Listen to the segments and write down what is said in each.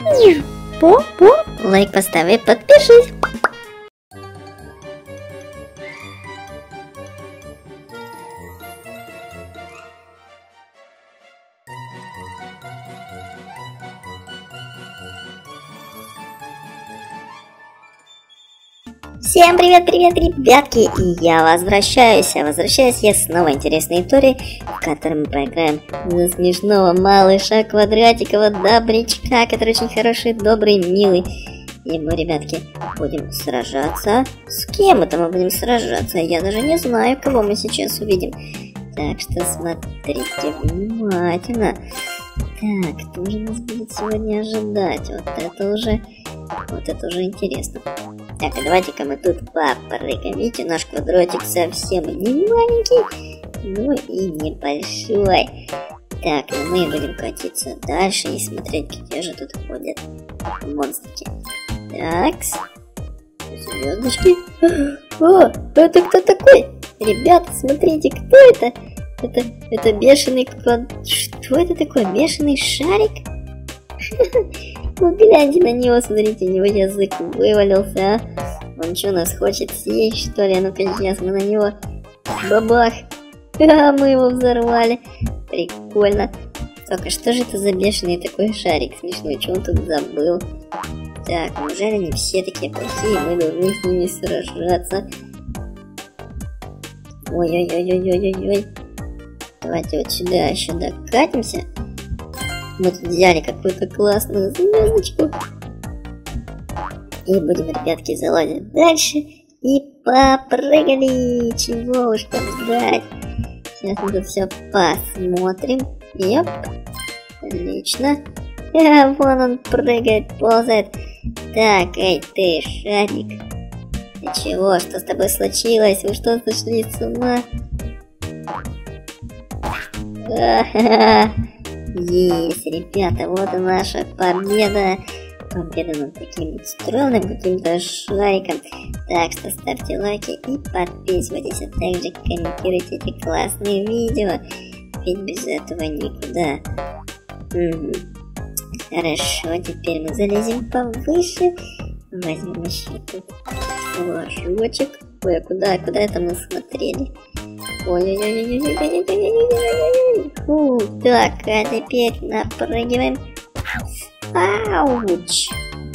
Лайк поставь и подпишись. Всем привет, ребятки, и я возвращаюсь я с новой интересной историей, в которой мы поиграем за смешного малыша Квадратикова Добрячка, который очень хороший, добрый, милый. И мы, ребятки, будем сражаться. С кем это мы будем сражаться? Я даже не знаю, кого мы сейчас увидим. Так что смотрите внимательно. Так, кто же нас будет сегодня ожидать? Вот это уже интересно. Так, а давайте-ка мы тут попрыгаем. Видите, наш квадратик совсем не маленький, ну и небольшой. Так, ну мы будем катиться дальше и смотреть, где же тут ходят монстрики. Так, звездочки. О, это кто такой? Ребята, смотрите, кто это? Это бешеный Что это такое? Бешеный шарик? Ну гляньте на него, смотрите, у него язык вывалился, а? Он что, нас хочет съесть, что ли? А ну-ка сейчас мы на него бабах. А, мы его взорвали. Прикольно. Только что же это за бешеный такой шарик смешной? Что он тут забыл? Так, неужели они все такие плохие? Мы должны с ними сражаться. Ой-ой-ой-ой-ой-ой-ой. Давайте вот сюда еще докатимся. Мы тут взяли какую-то классную звездочку. И будем, ребятки, залазить дальше. И попрыгали. Чего уж там ждать. Сейчас мы тут все посмотрим. Йоп. Отлично. Вон он прыгает, ползает. Так, эй ты, шарик. Ты чего? Что с тобой случилось? Вы что, сошли с ума? Есть, ребята, вот и наша победа. Победа над таким вот странным каким-то шариком. Так что ставьте лайки и подписывайтесь, а также комментируйте эти классные видео. Ведь без этого никуда. Хорошо, теперь мы залезем повыше. Возьмем еще тут флажочек. Ой, а куда это мы смотрели? Ой-ой-ой-ой-ой-ой-ой-ой-ой-ой-ой. Фу, так, а теперь напрыгиваем. Ауч.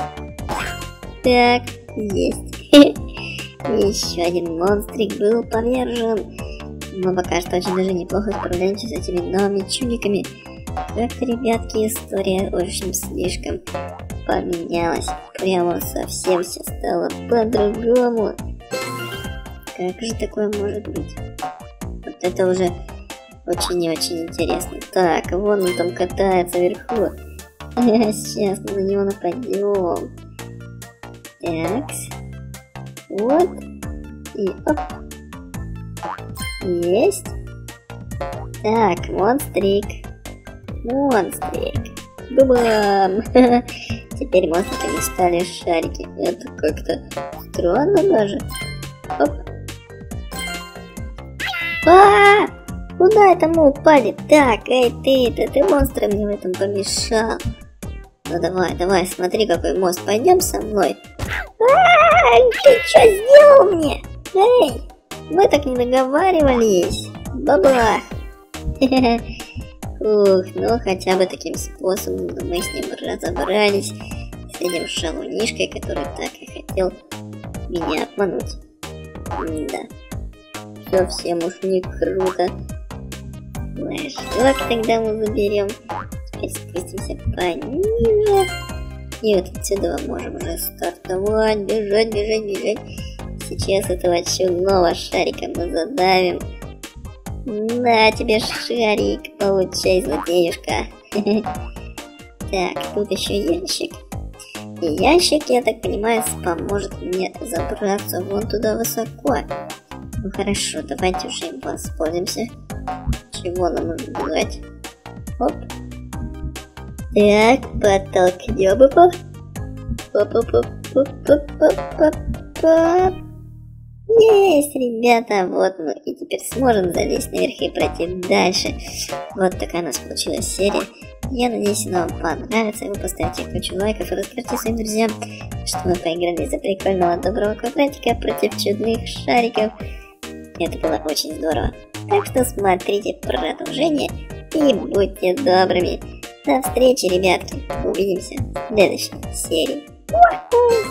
Так, есть. Еще один монстрик был повержен. Мы пока что очень даже неплохо справляемся с этими новыми чудиками. Как-то, ребятки, история очень слишком поменялась. Прямо совсем все стало по-другому. Как же такое может быть? Вот это уже очень и очень интересно. Так, вон он там катается вверху. Сейчас мы на него нападем. Так. Вот. И оп. Есть. Так, монстрик. Бам! Теперь монстриками стали шарики. Это как-то странно даже. Оп. Куда это мы упали? Так, эй ты монстр мне в этом помешал. Ну давай, смотри, какой мост. Пойдем со мной. Ты что сделал мне? Эй, мы так не договаривались. Бабах. Ух, ну хотя бы таким способом мы с ним разобрались. С этим шалунишкой, который так и хотел меня обмануть. Да. Совсем уж не круто. Флажок тогда мы заберем. Теперь спустимся пониже. И вот отсюда можем уже стартовать. Бежать. Сейчас этого чудного шарика мы задавим. На тебе шарик. Получай, злодеюшка. Так, тут еще ящик. И ящик, я так понимаю, поможет мне забраться вон туда высоко. Ну хорошо, давайте уже им воспользуемся. Чего нам нужно делать? Оп. Так, подтолкнем его. Оп. Есть, ребята, вот мы и теперь сможем залезть наверх и пройти дальше. Вот такая у нас получилась серия. Я надеюсь, оно вам понравится, и вы поставите кучу лайков и расскажите своим друзьям, что мы поиграли за прикольного доброго квадратика против чудных шариков. Это было очень здорово. Так что смотрите продолжение и будьте добрыми. До встречи, ребятки. Увидимся в следующей серии.